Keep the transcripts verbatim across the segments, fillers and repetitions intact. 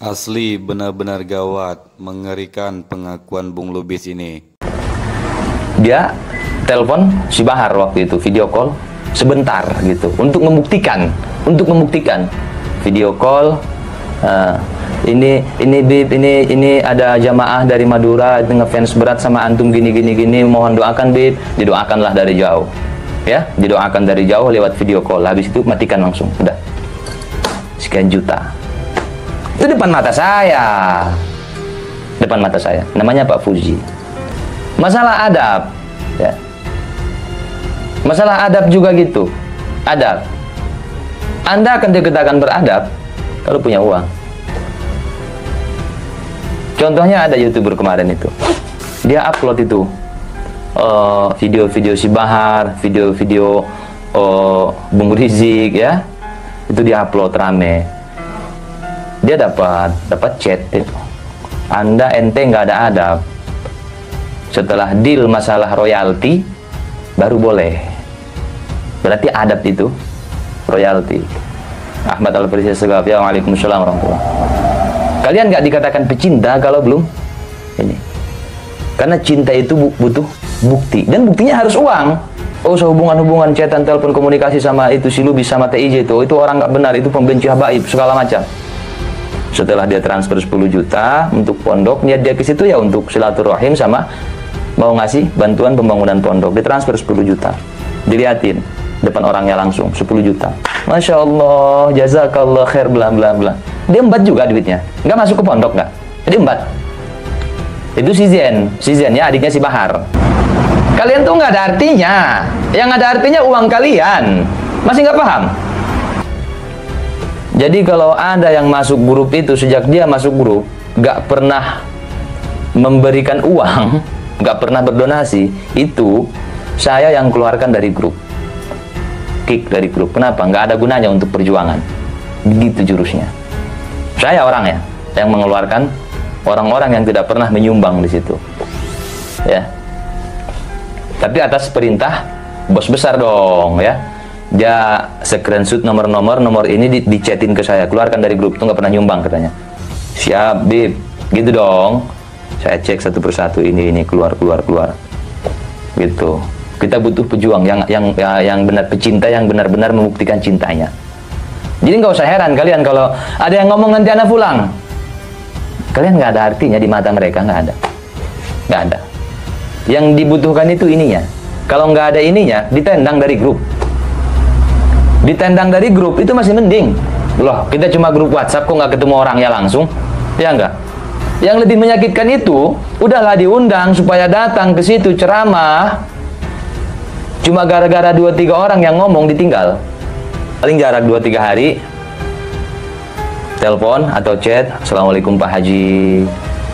Asli benar-benar gawat, mengerikan pengakuan Bung Lubis ini. Dia telepon si Bahar waktu itu, video call sebentar gitu, untuk membuktikan, untuk membuktikan video call. Uh, ini ini Bib, ini ini ada jamaah dari Madura ngefans berat sama antum gini gini gini, mohon doakan Bib. Didoakanlah dari jauh, ya, didoakan dari jauh lewat video call. Habis itu matikan langsung, udah sekian juta. Itu depan mata saya, depan mata saya. Namanya Pak Fuzi. Masalah adab, ya. Masalah adab juga gitu. Adab. Anda akan dikatakan beradab kalau punya uang. Contohnya ada YouTuber kemarin itu, dia upload itu video-video uh, si Bahar, video-video uh, Bung Rizik, ya. Itu dia upload rame. Dia dapat dapat chat itu, Anda ente nggak ada adab. Setelah deal masalah royalti baru boleh. Berarti adab itu royalti. Ahmad Al-Farisi Segaf, ya, waalaikumsalam warahmatullahi wabarakatuh. Kalian nggak dikatakan pecinta kalau belum ini. Karena cinta itu butuh bukti, dan buktinya harus uang. Oh, sehubungan-hubungan chatan, telepon, komunikasi sama itu si Lubis sama T I J itu, itu orang nggak benar, itu pembenci habaib segala macam. Setelah dia transfer sepuluh juta untuk pondok, niat dia ke situ ya untuk silaturahim sama mau ngasih bantuan pembangunan pondok. Dia transfer sepuluh juta. Diliatin depan orangnya langsung sepuluh juta. Masya Allah, jazakallah khair, bla bla bla. Dia embat juga duitnya. Nggak masuk ke pondok, nggak. Jadi embat. Itu si Zen, si Zen ya, adiknya si Bahar. Kalian tuh nggak ada artinya. Yang ada artinya uang kalian. Masih nggak paham? Jadi kalau ada yang masuk grup itu, sejak dia masuk grup nggak pernah memberikan uang, nggak pernah berdonasi, itu saya yang keluarkan dari grup, kick dari grup. Kenapa? Nggak ada gunanya untuk perjuangan. Begitu jurusnya. Saya orang ya yang mengeluarkan orang-orang yang tidak pernah menyumbang di situ, ya. Tapi atas perintah bos besar dong, ya. Dia screenshot nomor-nomor, nomor ini di, di chatin ke saya, keluarkan dari grup, itu nggak pernah nyumbang katanya. Siap, Bib, gitu dong. Saya cek satu persatu, ini ini keluar keluar keluar, gitu. Kita butuh pejuang yang yang ya, yang benar pecinta, yang benar-benar membuktikan cintanya. Jadi nggak usah heran kalian kalau ada yang ngomong nanti anak pulang. Kalian nggak ada artinya di mata mereka, nggak ada, nggak ada. Yang dibutuhkan itu ininya. Kalau nggak ada ininya, ditendang dari grup. Ditendang dari grup itu masih mending. Loh, kita cuma grup WhatsApp kok nggak ketemu orangnya langsung, ya enggak? Yang lebih menyakitkan itu, udahlah diundang supaya datang ke situ ceramah, cuma gara-gara dua tiga orang yang ngomong ditinggal. Paling jarak dua tiga hari, telepon atau chat, Assalamualaikum Pak Haji.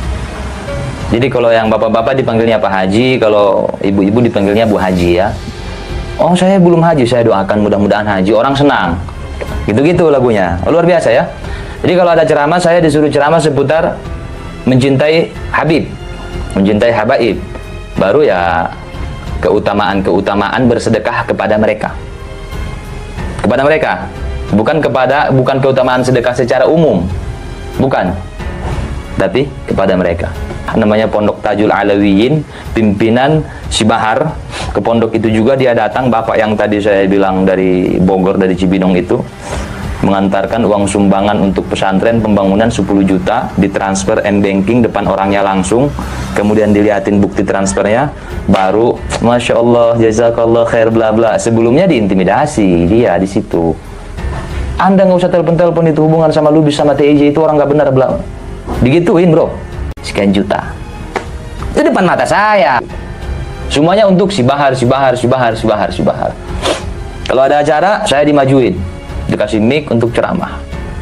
Jadi kalau yang bapak-bapak dipanggilnya Pak Haji, kalau ibu-ibu dipanggilnya Bu Haji, ya. Oh, saya belum haji, saya doakan mudah-mudahan haji. Orang senang. Gitu-gitu lagunya. Luar biasa ya. Jadi kalau ada ceramah, saya disuruh ceramah seputar mencintai Habib, mencintai habaib. Baru ya keutamaan-keutamaan bersedekah kepada mereka. Kepada mereka. Bukan kepada bukan keutamaan sedekah secara umum. Bukan. Tapi kepada mereka. Namanya Pondok Tajul Alawiyin, pimpinan si Bahar. Ke pondok itu juga dia datang, bapak yang tadi saya bilang dari Bogor, dari Cibinong itu, mengantarkan uang sumbangan untuk pesantren pembangunan sepuluh juta, ditransfer m-banking depan orangnya langsung, kemudian dilihatin bukti transfernya, baru Masya Allah, jazakallah khair, bla bla. Sebelumnya diintimidasi dia di situ. Anda nggak usah telepon-telepon, itu hubungan sama Lubis sama T I J itu orang nggak benar, bla. Digituin bro, sekian juta. Itu depan mata saya. Semuanya untuk si Bahar, si Bahar, si Bahar, si Bahar, si Bahar. Kalau ada acara, saya dimajuin, dikasih mic untuk ceramah,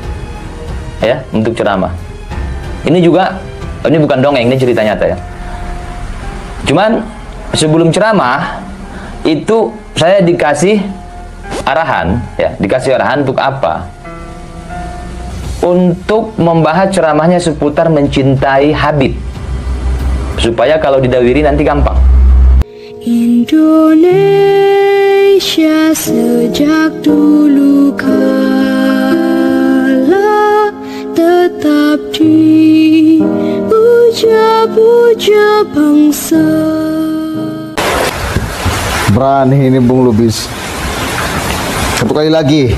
ya, untuk ceramah. Ini juga, ini bukan dongeng, ini cerita nyata ya. Cuman sebelum ceramah itu saya dikasih arahan, ya, dikasih arahan untuk apa? Untuk membahas ceramahnya seputar mencintai Habib, supaya kalau didawiri nanti gampang. Indonesia sejak dulu kala tetap dipuja-puja bangsa. Berani ini Bung Lubis. Satu kali lagi,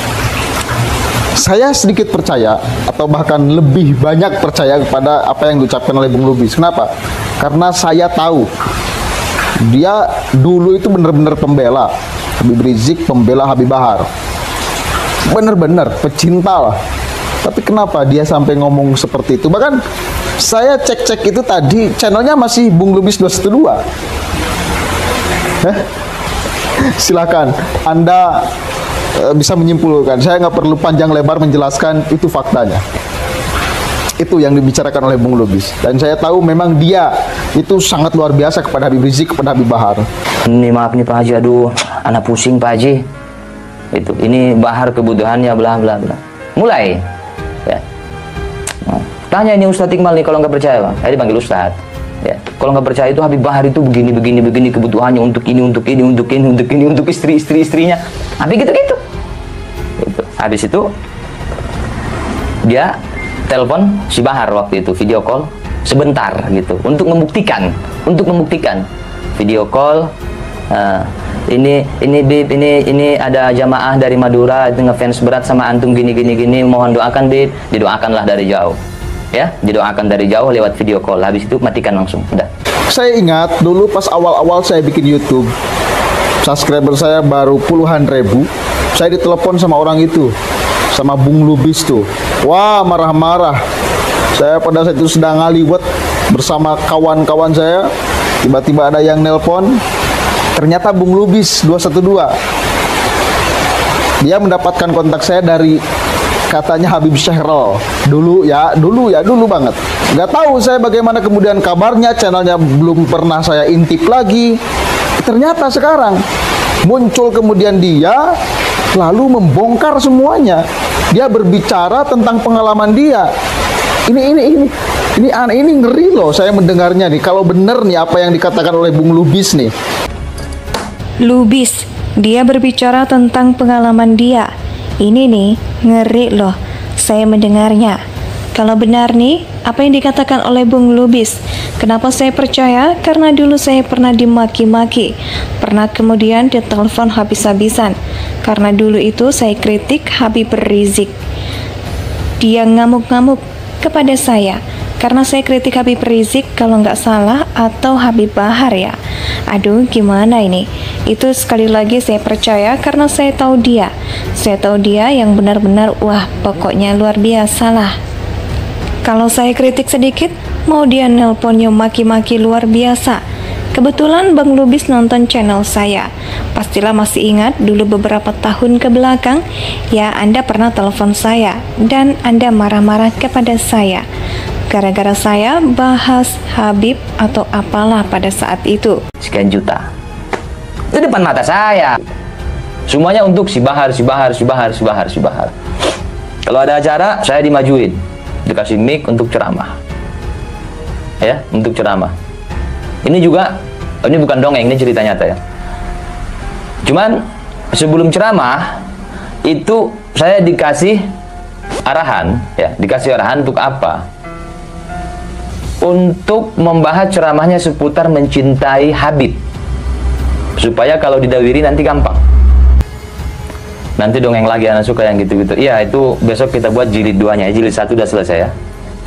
saya sedikit percaya atau bahkan lebih banyak percaya kepada apa yang diucapkan oleh Bung Lubis. Kenapa? Karena saya tahu dia dulu itu benar-benar pembela Habib Rizik, pembela Habib Bahar, benar-benar pecinta lah. Tapi kenapa dia sampai ngomong seperti itu? Bahkan saya cek-cek itu tadi, channelnya masih Bung Lubis dua satu dua. Eh? Silakan Anda e, bisa menyimpulkan. Saya nggak perlu panjang lebar menjelaskan, itu faktanya. Itu yang dibicarakan oleh Bung Lubis. Dan saya tahu memang dia itu sangat luar biasa kepada Habib Rizik, kepada Habib Bahar. Ini maaf nih Pak Haji, aduh, anak pusing Pak Haji. Itu, ini Bahar kebutuhannya bla bla bla. Mulai, ya. Nah, tanya ini Ustadz Iqbal nih kalau nggak percaya Bang. Saya dipanggil Ustadz. Ya, kalau nggak percaya itu Habib Bahar itu begini begini begini kebutuhannya untuk ini untuk ini untuk ini untuk ini untuk istri istri istrinya. Habis gitu gitu. Gitu. Habis itu dia telepon si Bahar waktu itu, video call sebentar gitu untuk membuktikan untuk membuktikan video call. Uh, ini ini Bib, ini ini ada jamaah dari Madura itu ngefans berat sama antum gini gini gini, mohon doakan Bib. Didoakanlah dari jauh. Ya, didoakan dari jauh lewat video call. Habis itu matikan langsung. Udah. Saya ingat dulu pas awal-awal saya bikin YouTube, subscriber saya baru puluhan ribu. Saya ditelepon sama orang itu, sama Bung Lubis tuh. Wah, marah-marah. Saya pada saat itu sedang ngaliwet bersama kawan-kawan saya. Tiba-tiba ada yang nelpon. Ternyata Bung Lubis dua satu dua. Dia mendapatkan kontak saya dari katanya Habib Syahrul dulu ya, dulu ya, dulu banget. Nggak tahu saya bagaimana kemudian kabarnya, channelnya belum pernah saya intip lagi. Ternyata sekarang muncul kemudian dia lalu membongkar semuanya. Dia berbicara tentang pengalaman dia. Ini ini ini ini aneh, ini ngeri loh saya mendengarnya nih. Kalau benar nih apa yang dikatakan oleh Bung Lubis nih. Lubis, dia berbicara tentang pengalaman dia. Ini nih, ngeri loh saya mendengarnya. Kalau benar nih, apa yang dikatakan oleh Bung Lubis. Kenapa saya percaya? Karena dulu saya pernah dimaki-maki. Pernah kemudian ditelepon habis-habisan. Karena dulu itu saya kritik Habib Rizik. Dia ngamuk-ngamuk kepada saya. Karena saya kritik Habib Rizik kalau nggak salah, atau Habib Bahar ya. Aduh, gimana ini? Itu sekali lagi saya percaya karena saya tahu dia. Saya tahu dia yang benar-benar, wah pokoknya luar biasa lah. Kalau saya kritik sedikit, mau dia nelponnya maki-maki luar biasa. Kebetulan Bang Lubis nonton channel saya. Pastilah masih ingat dulu beberapa tahun ke belakang, ya Anda pernah telepon saya dan Anda marah-marah kepada saya. Gara-gara saya bahas Habib atau apalah pada saat itu. Sekian juta. Itu depan mata saya. Semuanya untuk si Bahar, si Bahar, si Bahar, si Bahar, si Bahar. Kalau ada acara, saya dimajuin. Dikasih mic untuk ceramah. Ya, untuk ceramah. Ini juga, ini bukan dongeng, ini cerita nyata ya. Cuman, sebelum ceramah, itu saya dikasih arahan, ya, dikasih arahan untuk apa? Untuk membahas ceramahnya seputar mencintai Habib. Supaya kalau didawiri nanti gampang. Nanti dongeng lagi, anak suka yang gitu-gitu. Iya, itu besok kita buat jilid duanya. Jilid satu udah selesai ya.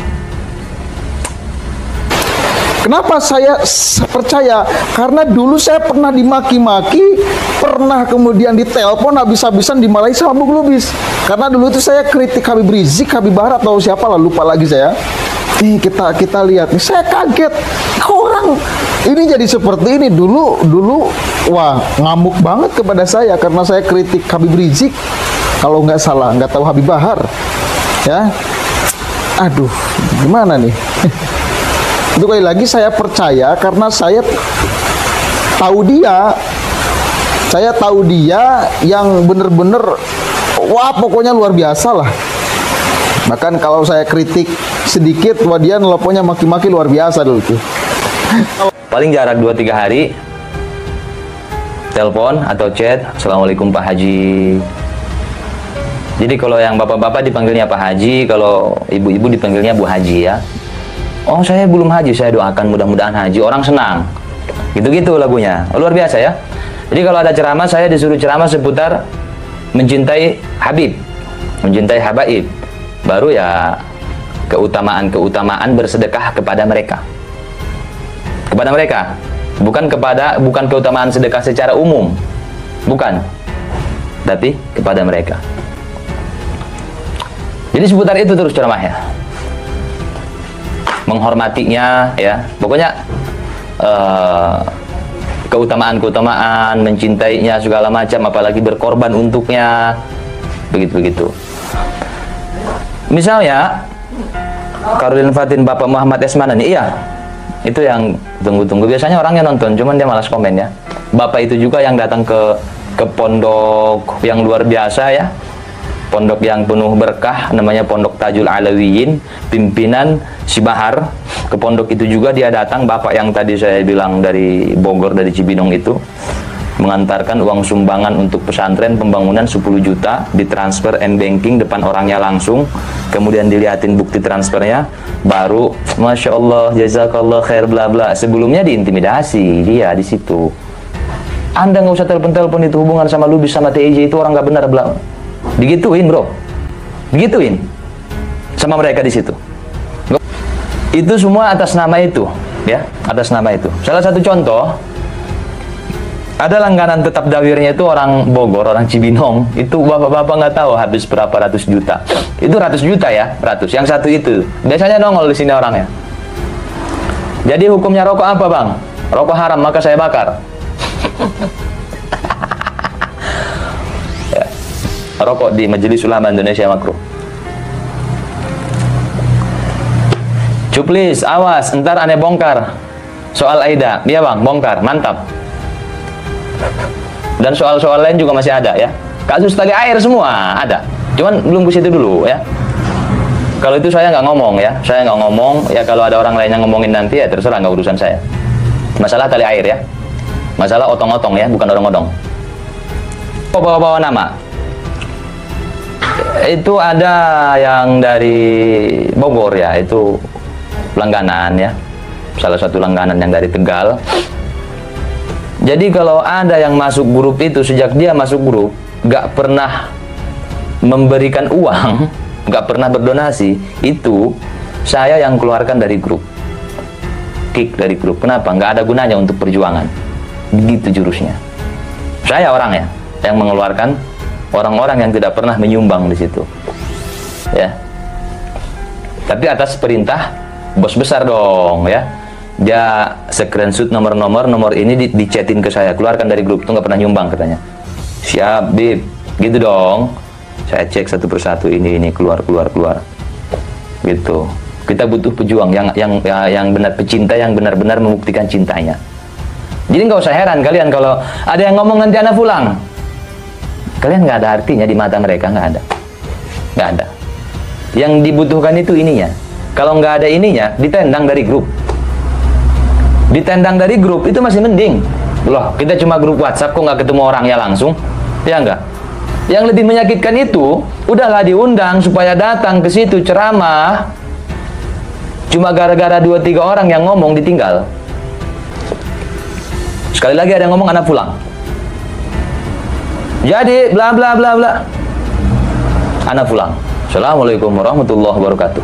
Kenapa saya percaya? Karena dulu saya pernah dimaki-maki, pernah kemudian ditelepon habis-habisan dimarahi sama Bung Lubis. Karena dulu itu saya kritik Habib Rizik, Habib Bahar atau siapa lah, lupa lagi saya. Nih kita kita lihat nih, saya kaget. Orang ini jadi seperti ini. Dulu dulu wah ngamuk banget kepada saya karena saya kritik Habib Rizik. Kalau nggak salah, nggak tahu Habib Bahar. Ya. Aduh, gimana nih? Itu kali lagi saya percaya karena saya tahu dia. Saya tahu dia yang bener-bener wah pokoknya luar biasa lah. Bahkan kalau saya kritik sedikit, wah dia nelponnya maki-maki luar biasa dulu tuh. Paling jarak dua tiga hari telepon atau chat, Assalamualaikum Pak Haji. Jadi kalau yang bapak-bapak dipanggilnya Pak Haji, kalau ibu-ibu dipanggilnya Bu Haji ya. Oh saya belum haji, saya doakan mudah-mudahan haji. Orang senang. Gitu-gitu lagunya. Luar biasa ya. Jadi kalau ada ceramah, saya disuruh ceramah seputar mencintai Habib, mencintai Habaib. Baru ya keutamaan-keutamaan bersedekah kepada mereka. Kepada mereka. Bukan kepada bukan keutamaan sedekah secara umum. Bukan. Tapi kepada mereka. Jadi seputar itu terus ceramahnya. Menghormatinya ya. Pokoknya uh, keutamaan-keutamaan, mencintainya segala macam, apalagi berkorban untuknya. Begitu-begitu. Misalnya Karolin Fatin Bapak Muhammad Esmana nih, iya. Itu yang tunggu-tunggu. Biasanya orangnya nonton, cuman dia malas komen ya. Bapak itu juga yang datang ke ke pondok yang luar biasa ya. Pondok yang penuh berkah, namanya Pondok Tajul Alawiyin, pimpinan Si Bahar. Ke pondok itu juga dia datang, bapak yang tadi saya bilang dari Bogor, dari Cibinong itu, mengantarkan uang sumbangan untuk pesantren pembangunan sepuluh juta, ditransfer n-banking depan orangnya langsung, kemudian dilihatin bukti transfernya, baru Masya Allah, jazakallah khair, bla bla. Sebelumnya diintimidasi dia di situ. Anda nggak usah telepon-telepon, itu hubungan sama Lubis sama T I J itu orang nggak benar, bla. Digituin bro, digituin sama mereka di situ. Itu semua atas nama itu, ya, atas nama itu. Salah satu contoh, ada langganan tetap dawirnya itu orang Bogor, orang Cibinong. Itu bapak-bapak nggak tahu habis berapa ratus juta. Itu ratus juta ya, ratus. Yang satu itu biasanya nongol di sini orangnya. Jadi hukumnya rokok apa bang? Rokok haram, maka saya bakar. Rokok di Majelis Ulama Indonesia makruh. Cuplis, awas, ntar aneh bongkar soal Aida. Iya bang, bongkar, mantap. Dan soal-soal lain juga masih ada ya. Kasus tali air semua ada. Cuman belum ke situ dulu ya. Kalau itu saya nggak ngomong ya, saya nggak ngomong ya. Kalau ada orang lain yang ngomongin nanti ya terserah, nggak urusan saya. Masalah tali air ya, masalah otong-otong ya, bukan odong-odong. Oh, bawa-bawa nama. Itu ada yang dari Bogor ya, itu langganan ya, salah satu langganan yang dari Tegal. Jadi kalau ada yang masuk grup itu, sejak dia masuk grup gak pernah memberikan uang, gak pernah berdonasi, itu saya yang keluarkan dari grup, kick dari grup. Kenapa? Gak ada gunanya untuk perjuangan. Begitu jurusnya. Saya orang ya yang mengeluarkan orang-orang yang tidak pernah menyumbang di situ, ya. Tapi atas perintah bos besar dong, ya. Dia screenshot nomor-nomor, nomor ini di, di chatin ke saya, keluarkan dari grup, itu nggak pernah nyumbang katanya. Siap, Bib, gitu dong. Saya cek satu persatu, ini ini keluar keluar keluar, gitu. Kita butuh pejuang yang yang yang benar, pecinta yang benar-benar membuktikan cintanya. Jadi nggak usah heran kalian kalau ada yang ngomong nanti anak pulang. Kalian nggak ada artinya di mata mereka, nggak ada, nggak ada. Yang dibutuhkan itu ininya. Kalau nggak ada ininya, ditendang dari grup. Ditendang dari grup itu masih mending. Loh, kita cuma grup WhatsApp kok nggak ketemu orangnya langsung, ya nggak? Yang lebih menyakitkan itu, udahlah diundang supaya datang ke situ ceramah, cuma gara-gara dua tiga orang yang ngomong ditinggal. Sekali lagi ada yang ngomong anak pulang. Jadi bla bla bla bla. Anak pulang. Assalamualaikum warahmatullahi wabarakatuh.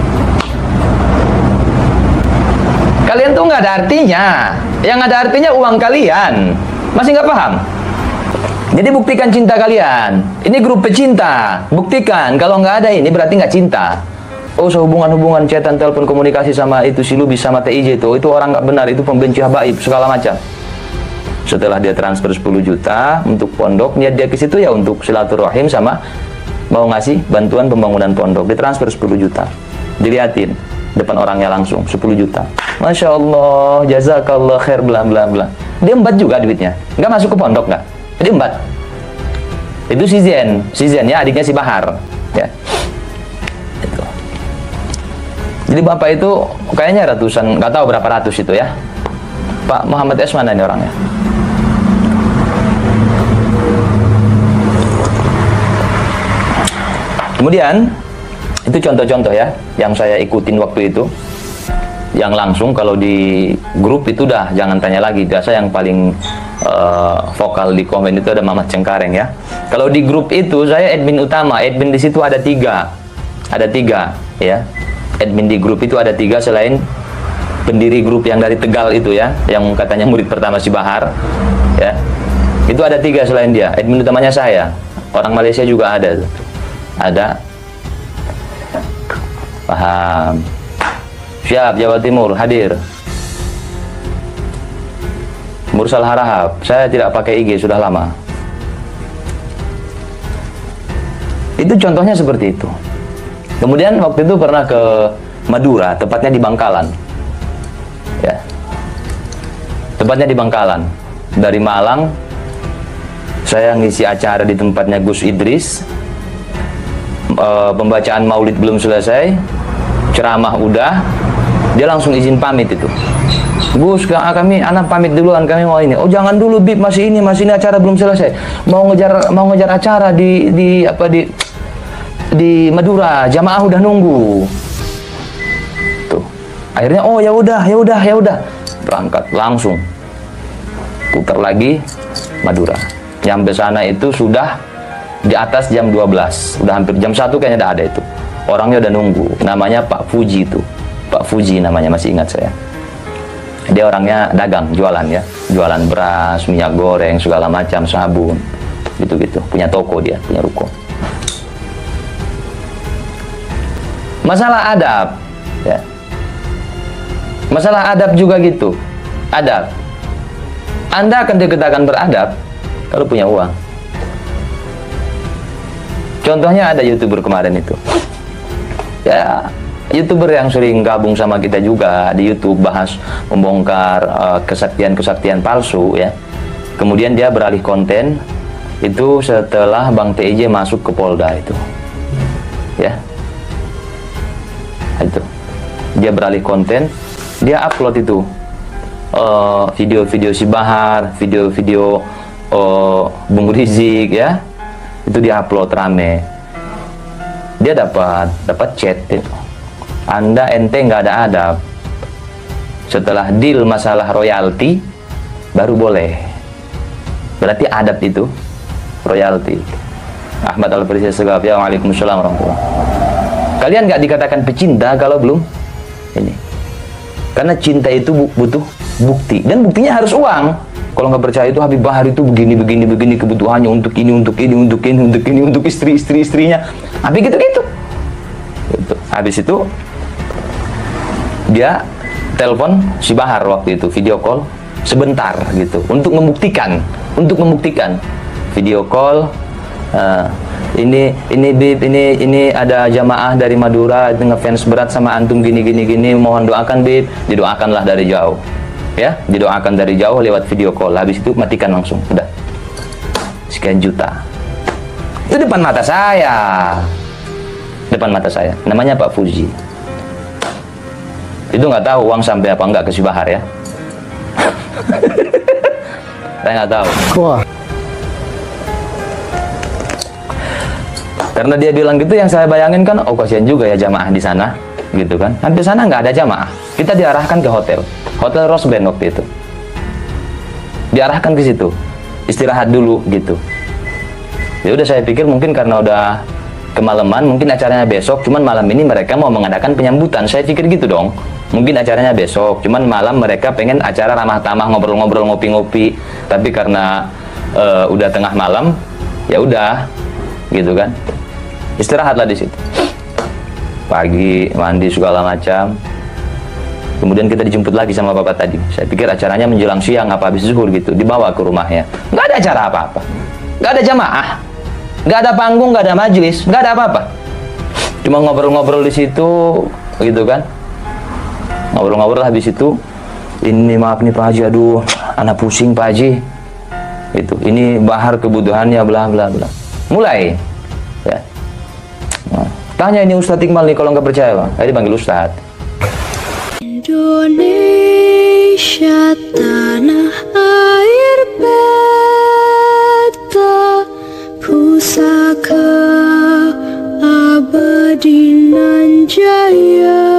Kalian tuh nggak ada artinya. Yang ada artinya uang kalian. Masih nggak paham? Jadi buktikan cinta kalian. Ini grup pecinta. Buktikan. Kalau nggak ada ini berarti nggak cinta. Oh, sehubungan-hubungan chatan, telepon, komunikasi sama itu si Lubis sama T I J itu, itu orang nggak benar, itu pembenci habaib segala macam. Setelah dia transfer sepuluh juta untuk pondok, niat dia ke situ ya untuk silaturahim sama mau ngasih bantuan pembangunan pondok. Ditransfer sepuluh juta. Dilihatin depan orangnya langsung sepuluh juta. Masya Allah, jazakallah khair, bla bla bla. Dia embat juga duitnya. Nggak masuk ke pondok nggak? Dia embat. Itu si Zen, si Zen ya, adiknya si Bahar. Ya. Itu. Jadi bapak itu kayaknya ratusan, nggak tahu berapa ratus itu ya. Pak Muhammad S mana ini orangnya? Kemudian itu contoh-contoh ya yang saya ikutin waktu itu. Yang langsung kalau di grup itu dah jangan tanya lagi. Biasa yang paling uh, vokal di komen itu ada Mamat Cengkareng ya. Kalau di grup itu saya admin utama, admin di situ ada tiga, ada tiga ya. Admin di grup itu ada tiga selain pendiri grup yang dari Tegal itu ya, yang katanya murid pertama si Bahar ya. Itu ada tiga selain dia. Admin utamanya saya. Orang Malaysia juga ada, ada. Paham. Siap, Jawa Timur, hadir. Mursal Harahap, saya tidak pakai I G, sudah lama. Itu contohnya seperti itu. Kemudian waktu itu pernah ke Madura, tepatnya di Bangkalan. Ya. Tepatnya di Bangkalan. Dari Malang, saya ngisi acara di tempatnya Gus Idris. E, pembacaan maulid belum selesai, ceramah udah. Dia langsung izin pamit itu. Gus, kami anak pamit duluan, kami mau ini. Oh jangan dulu Bib, masih ini, masih ini acara belum selesai. Mau ngejar mau ngejar acara di di apa di di Madura, jamaah udah nunggu. Tuh. Akhirnya oh ya udah, ya udah, ya udah. Berangkat langsung. Putar lagi Madura. Nyampe sana itu sudah di atas jam dua belas. Udah hampir jam satu kayaknya udah ada itu. Orangnya udah nunggu. Namanya Pak Fuji itu. Pak Fuji namanya, masih ingat saya. Dia orangnya dagang, jualan ya. Jualan beras, minyak goreng, segala macam, sabun. Gitu-gitu. Punya toko dia, punya ruko. Masalah adab. Ya. Masalah adab juga gitu. Adab. Anda akan dikatakan beradab kalau punya uang. Contohnya ada YouTuber kemarin itu. Ya, YouTuber yang sering gabung sama kita juga di YouTube, bahas membongkar uh, kesaktian-kesaktian palsu ya. Kemudian dia beralih konten itu setelah Bang T I J masuk ke Polda itu. Ya. Itu. Dia beralih konten, dia upload itu uh, video-video si Bahar, video-video uh, Bung Rizik ya. Itu dia upload rame. Dia dapat dapat chat itu. Anda ente nggak ada adab. Setelah deal masalah royalti baru boleh. Berarti adab itu royalti. Ahmad Al-Farisi Segaf, ya waalaikumsalam warahmatullahi. Kalian nggak dikatakan pecinta kalau belum ini. Karena cinta itu butuh bukti, dan buktinya harus uang. Kalau nggak percaya itu Habib Bahar itu begini begini begini kebutuhannya untuk ini untuk ini untuk ini untuk ini untuk istri istri istrinya. Habis gitu gitu. Habis itu dia telepon si Bahar waktu itu, video call sebentar gitu untuk membuktikan, untuk membuktikan video call. Uh, ini ini Bib, ini ini ada jamaah dari Madura itu ngefans berat sama antum gini gini gini, mohon doakan Bib. Didoakanlah dari jauh ya, didoakan dari jauh lewat video call. Habis itu matikan langsung, udah sekian juta. Itu depan mata saya, depan mata saya. Namanya Pak Fuji. Itu nggak tahu uang sampai apa enggak ke si Bahar ya. Saya nggak tahu. Wah. Karena dia bilang gitu, yang saya bayangin kan, oh kasihan juga ya jamaah di sana, gitu kan. Sampai sana nggak ada jamaah. Kita diarahkan ke hotel, hotel Rosben waktu itu. Diarahkan ke situ, istirahat dulu gitu. Ya udah, saya pikir mungkin karena udah kemalaman, mungkin acaranya besok, cuman malam ini mereka mau mengadakan penyambutan. Saya pikir gitu dong. Mungkin acaranya besok, cuman malam mereka pengen acara ramah tamah, ngobrol-ngobrol, ngopi-ngopi. Tapi karena uh, udah tengah malam, ya udah, gitu kan. Istirahatlah di situ. Pagi mandi segala macam. Kemudian kita dijemput lagi sama bapak tadi. Saya pikir acaranya menjelang siang apa habis zuhur gitu, dibawa ke rumahnya. Nggak ada acara apa-apa, nggak ada jamaah, nggak ada panggung, nggak ada majelis, nggak ada apa-apa. Cuma ngobrol-ngobrol di situ, gitu kan. Ngobrol-ngobrol habis itu, ini maaf nih Pak Haji, aduh, anak pusing Pak Haji. Itu, ini Bahar kebutuhannya bla bla bla. Mulai, ya. Nah, tanya ini Ustadz Iqmal nih kalau nggak percaya, Bang. Ayo dipanggil Ustadz. Indonesia tanah air beta pusaka Adinan Jaya.